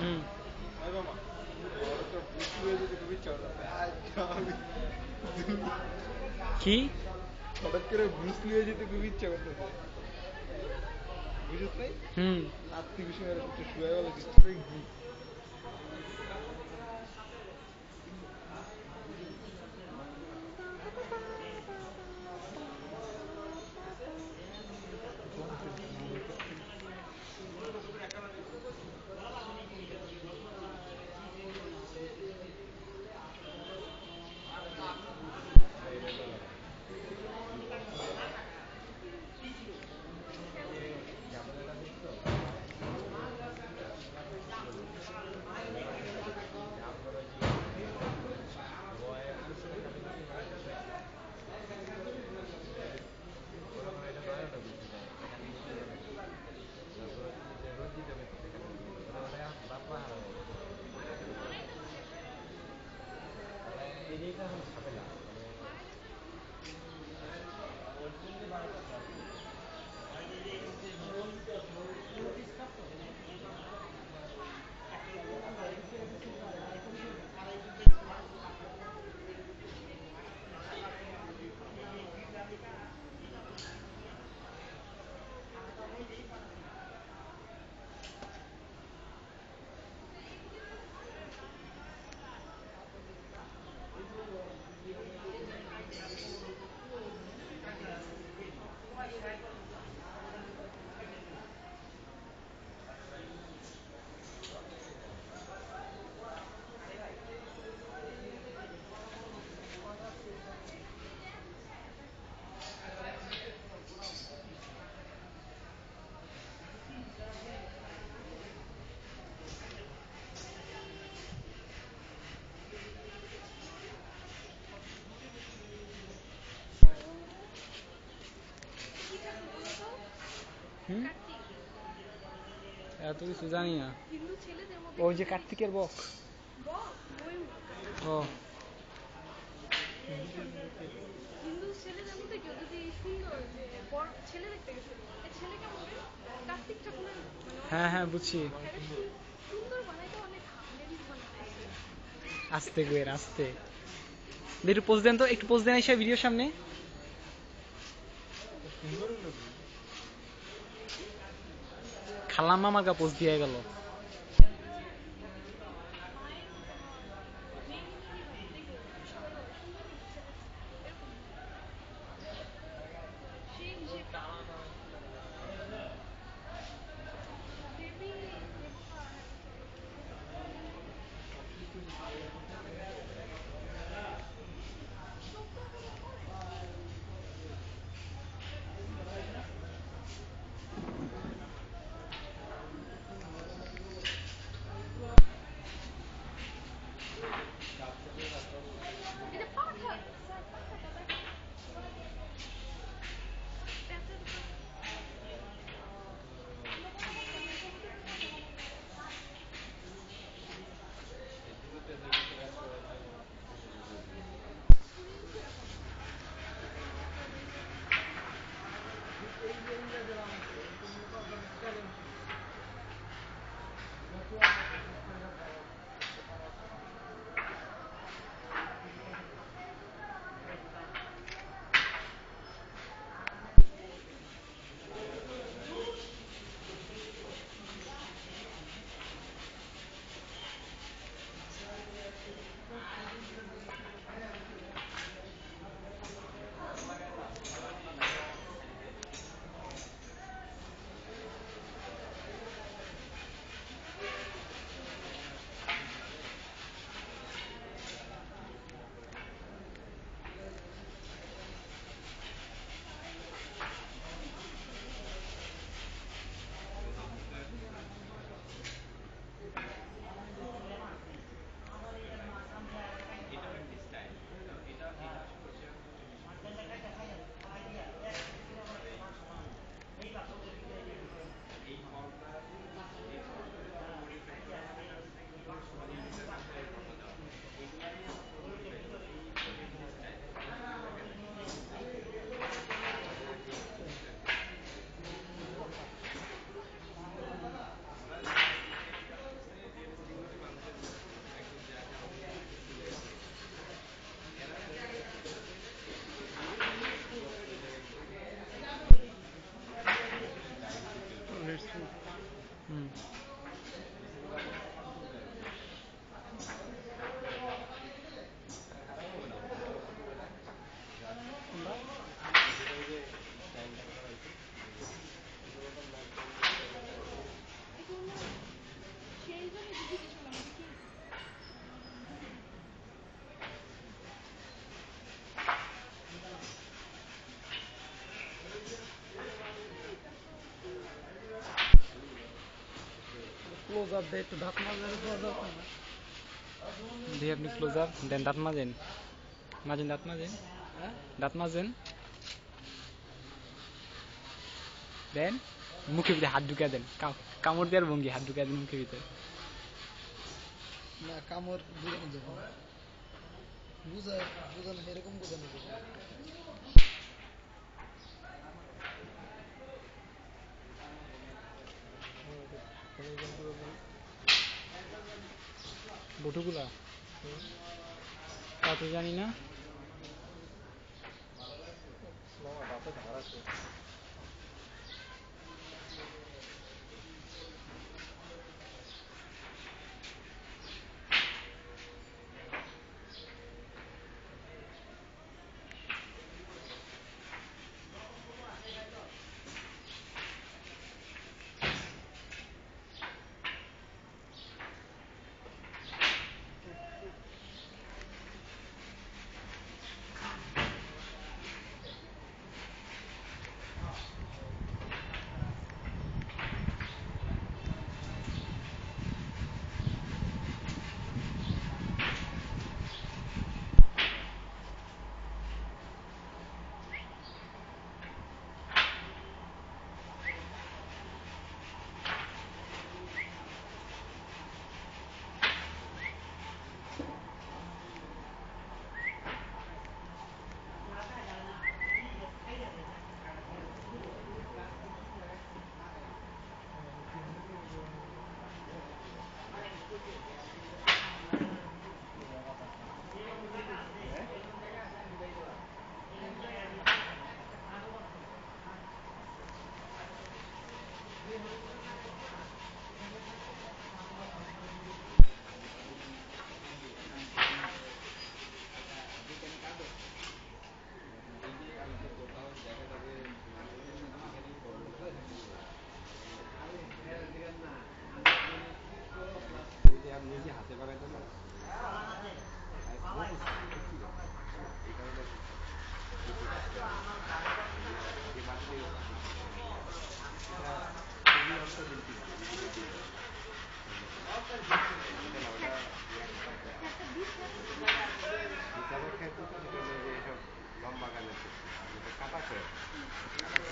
হুম। আরে মামা আমার তো বুঝতে হয়ে যেতে খুব ইচ্ছা করতেছে কি? হঠাৎ করে ব্রুসলি হয়ে যেতে খুব ইচ্ছা করতেছে বুঝত নাই হুম। লাত্তি বিষয় শুয়ে গেল হুম। এত কিছু জানি না। ওই যে কার্তিকের বক। ও হিন্দু ছেলেদের মধ্যে কেউ যদি সুন্দর যে বড় ছেলে দেখতে গেছে এই ছেলে কেমন রে কার্তিক ঠাকুরের মানে হ্যাঁ হ্যাঁ বুঝছি। সুন্দর বানাইতে অনেক লেডিস বানাইছে আস্তে কইর আস্তে। একটু পোজ দেন তো, একটু পোজ দেন এসে ভিডিওর সামনে। সুন্দর হলো খালাম মামার গা পোজ দিয়ে গেল। সেই হিসেবে দেবী দেবতা ক্লোজ আপ দে একটু দাঁত মাজার ক্লোজ আপ না দিয়ে আপনি ক্লোজ আপ দেন, দাঁত মাজেন, দাঁত মাজেন, দাঁত মাজেন, দেন মুখের ভিতরে হাত ঢুকে দেন, কামড় দেওয়ার ভঙ্গি, হাত ঢুকে দেন মুখের ভিতরে। না কামড় বুঝানো যাবে না বুঝানো এরকম বুঝানো যাবে বটুগুলা তা তো জানি না। একটা বিষ